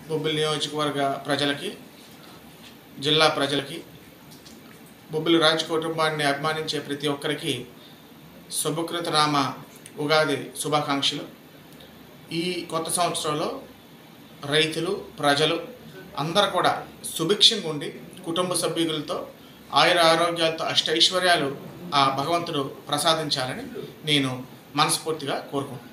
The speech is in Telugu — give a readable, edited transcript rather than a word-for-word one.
బొబ్బిలి నియోజకవర్గ ప్రజలకి, జిల్లా ప్రజలకి, బొబ్బిలి రాజ్ కుటుంబాన్ని అభిమానించే ప్రతి ఒక్కరికి శుభకృతనామ ఉగాది శుభాకాంక్షలు. ఈ కొత్త సంవత్సరంలో రైతులు, ప్రజలు అందరూ కూడా సుభిక్షంగా ఉండి కుటుంబ సభ్యులతో ఆయుర ఆరోగ్యాలతో అష్టైశ్వర్యాలు ఆ భగవంతుడు ప్రసాదించాలని నేను మనస్ఫూర్తిగా కోరుకుంటున్నాను.